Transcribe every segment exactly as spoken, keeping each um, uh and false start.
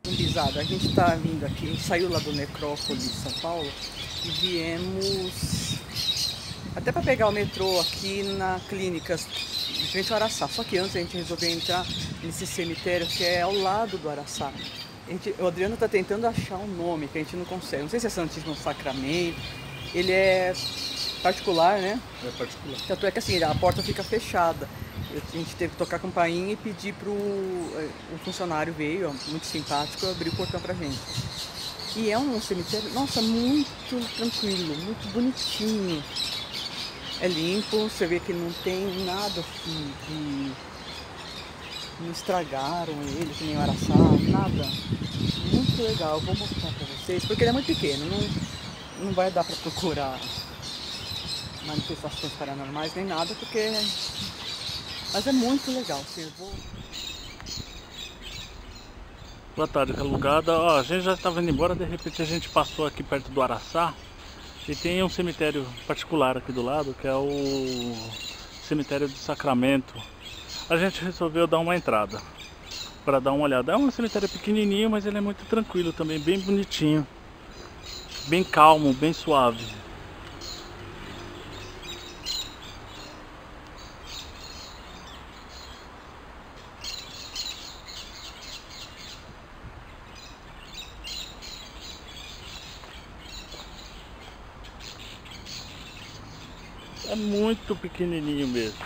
Gurizada, a gente tá vindo aqui, a gente saiu lá do Necrópole de São Paulo e viemos até para pegar o metrô aqui na Clínicas de frente ao Araçá. Só que antes a gente resolveu entrar nesse cemitério que é ao lado do Araçá. A gente, o Adriano tá tentando achar um nome que a gente não consegue. Não sei se é Santíssimo Sacramento. Ele é particular, né? É particular. Tanto é que assim, a porta fica fechada. A gente teve que tocar a campainha e pedir pro o funcionário veio, muito simpático, abrir o portão pra gente. E é um cemitério, nossa, muito tranquilo, muito bonitinho. É limpo, você vê que não tem nada assim de... não estragaram ele, que nem o Araçá, nada. Muito legal, vou mostrar pra vocês, porque ele é muito pequeno, não, não vai dar pra procurar manifestações paranormais nem nada, porque... Mas é muito legal, assim, eu vou... Boa tarde, Calugada. Ó, a gente já estava indo embora, de repente a gente passou aqui perto do Araçá e tem um cemitério particular aqui do lado, que é o cemitério do Sacramento. A gente resolveu dar uma entrada para dar uma olhada. É um cemitério pequenininho, mas ele é muito tranquilo também, bem bonitinho, bem calmo, bem suave. É muito pequenininho mesmo.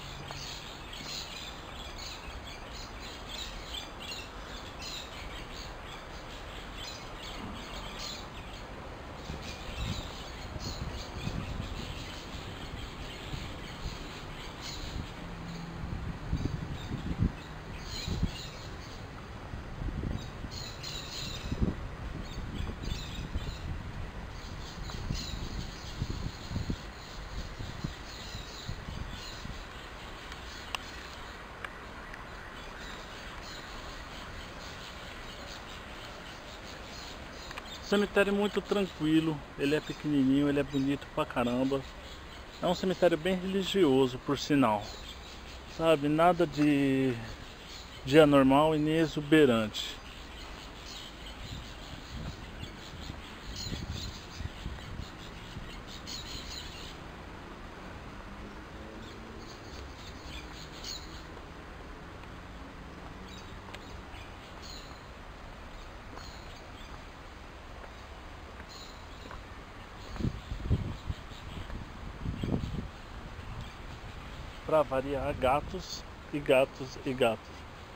Cemitério muito tranquilo, ele é pequenininho, ele é bonito pra caramba. É um cemitério bem religioso, por sinal. Sabe, nada de, de anormal e nem exuberante. Pra variar, gatos e gatos e gatos.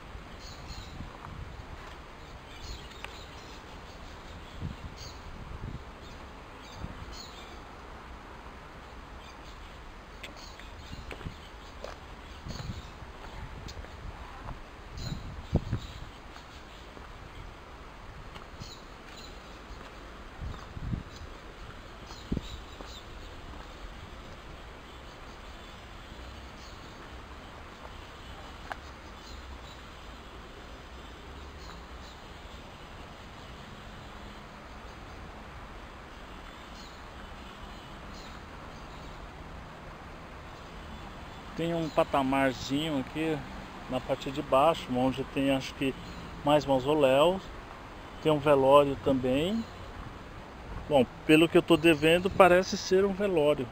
Tem um patamarzinho aqui na parte de baixo, onde tem acho que mais mausoléus. Tem um velório também. Bom, pelo que eu tô devendo, parece ser um velório.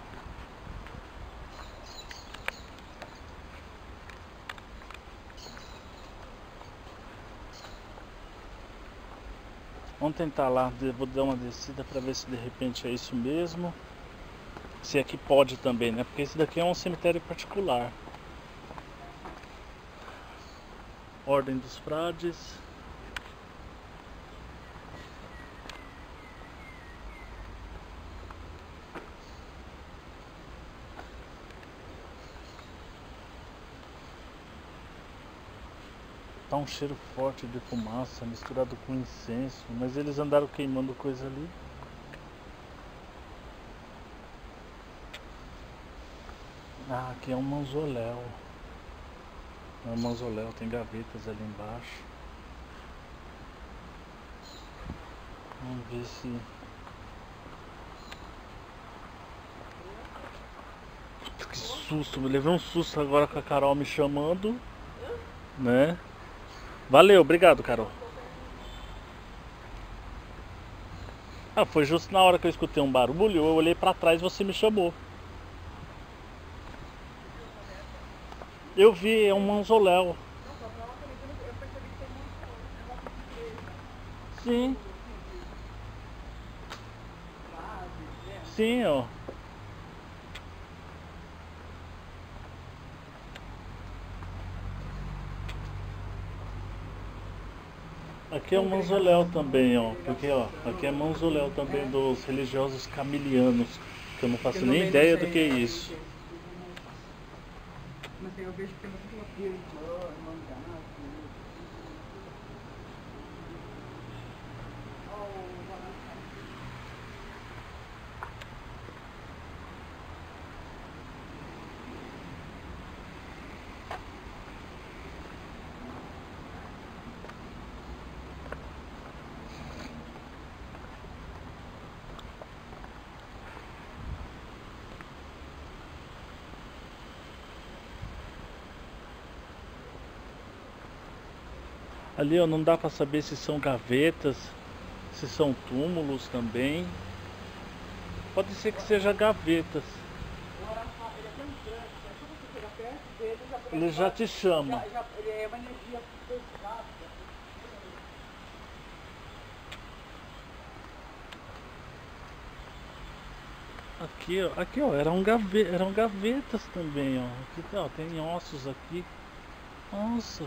Vamos tentar lá, vou dar uma descida para ver se de repente é isso mesmo. Se aqui pode também, né? Porque esse daqui é um cemitério particular. Ordem dos Frades. Tá um cheiro forte de fumaça misturado com incenso, mas eles andaram queimando coisa ali. Ah, aqui é um mausoléu. É um mausoléu, tem gavetas ali embaixo. Vamos ver se... Que susto, me levei um susto agora com a Carol me chamando, né? Valeu, obrigado, Carol. Ah, foi justo na hora que eu escutei um barulho, eu olhei pra trás e você me chamou. Eu vi, é um mausoléu. Sim. Sim, ó. Aqui é um mausoléu também, ó. Porque, ó, aqui é mausoléu também dos religiosos camilianos. Que eu não faço nem ideia do que é isso. Mas eu vejo que tem muito irmã, mangá. Ali, ó, não dá pra saber se são gavetas, se são túmulos também. Pode ser que seja gavetas. Ele já te chama. Ele é uma energia pesada. Aqui, ó, aqui, ó, eram, gave... eram gavetas também, ó. Aqui, ó, tem ossos aqui. Nossa.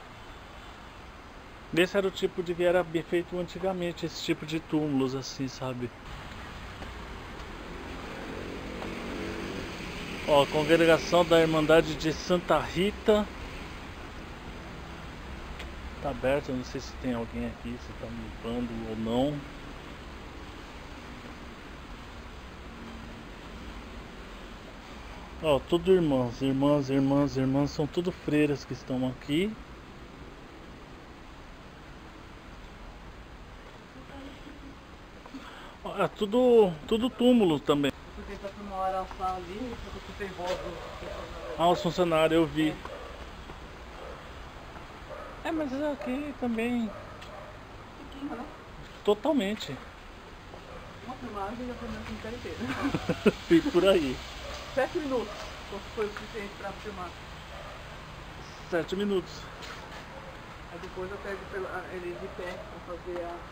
Esse era o tipo de que era bem feito antigamente, esse tipo de túmulos assim, sabe? Ó, congregação da Irmandade de Santa Rita. Tá aberto, eu não sei se tem alguém aqui, se tá limpando ou não. Ó, tudo irmãos, irmãs, irmãs, irmãs, são tudo freiras que estão aqui. Ó, é tudo, tudo túmulo também. Você tá com uma hora ali, você tem voz do... Ah, os funcionários, eu vi. É, mas aqui também... Pequeno, né? Totalmente. Uma filmagem já foi meu cemitério inteiro. E por aí. Sete minutos foi o suficiente pra filmar. Sete minutos. Aí depois eu pego ele de pé pra fazer a...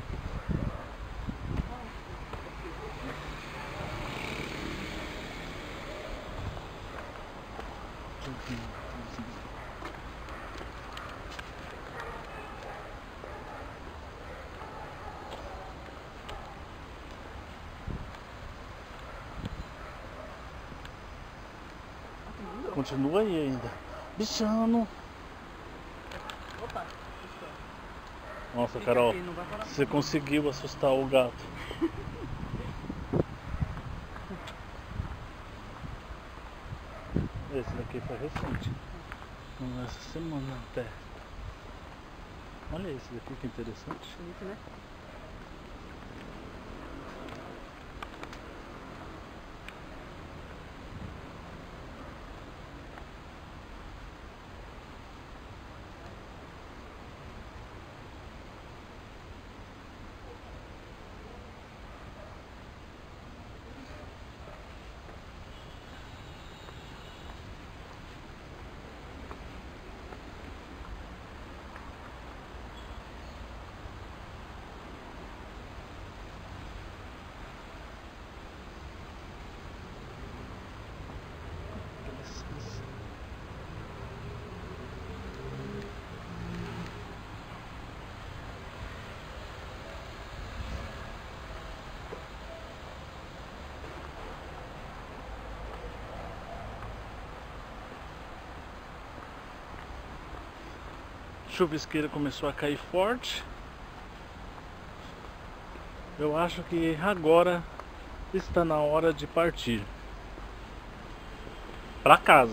Continua aí ainda. Bichano. Opa! Nossa, Fica Carol, aqui, não vai parar. você conseguiu assustar o gato. Esse daqui foi recente. Não, essa semana até. Olha esse daqui que interessante. Bonito, né? Chuvisqueira começou a cair forte. Eu acho que agora está na hora de partir para casa.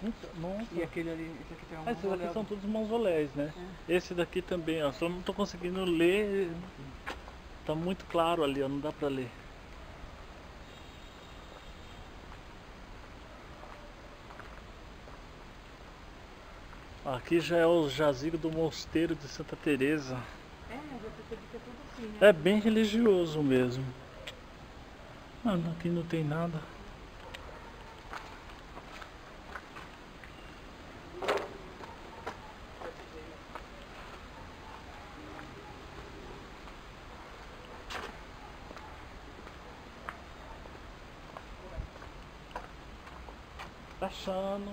Nossa. E aquele ali, esse aqui tem um Ah, esses mausoléu. aqui são todos mausoléus, né? É. Esse daqui também, ó. Só não tô conseguindo ler. Tá muito claro ali, ó. Não dá pra ler. Aqui já é o jazigo do mosteiro de Santa Teresa. É, eu já percebi que é tudo assim, né? É bem religioso mesmo. Mano, aqui não tem nada. Tá achando.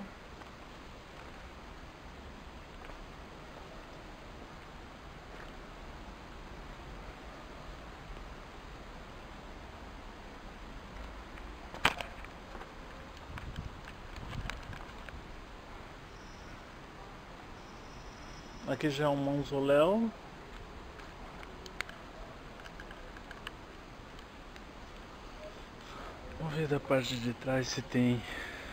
Aqui já é um mausoléu. Vamos ver da parte de trás se tem.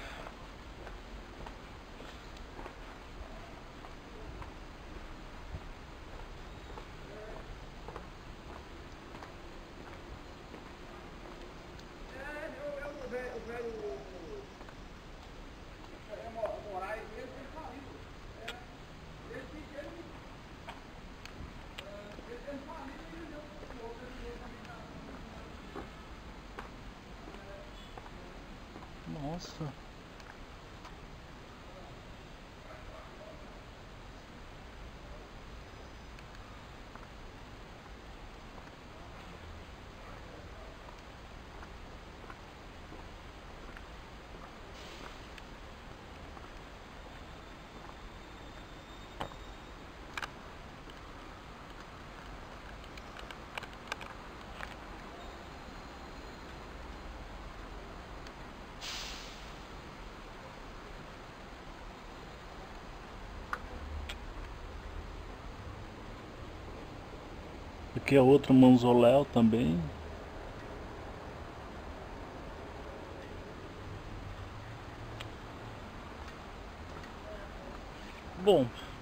Nossa. Aqui é outro mausoléu também. Bom,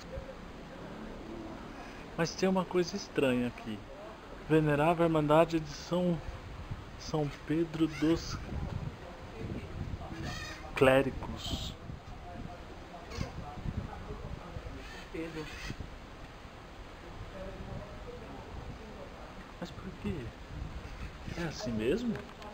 mas tem uma coisa estranha aqui. Venerável Irmandade de São São Pedro dos Clérigos. Pedro. Mas por quê? É assim mesmo?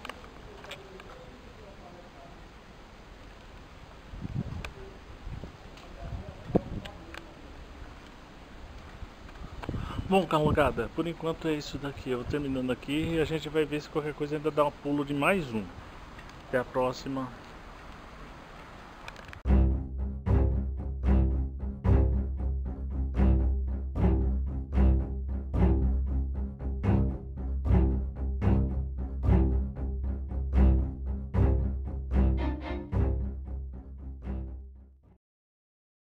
Bom, calugada, por enquanto é isso daqui. Eu vou terminando aqui e a gente vai ver se qualquer coisa ainda dá um pulo de mais um. Até a próxima.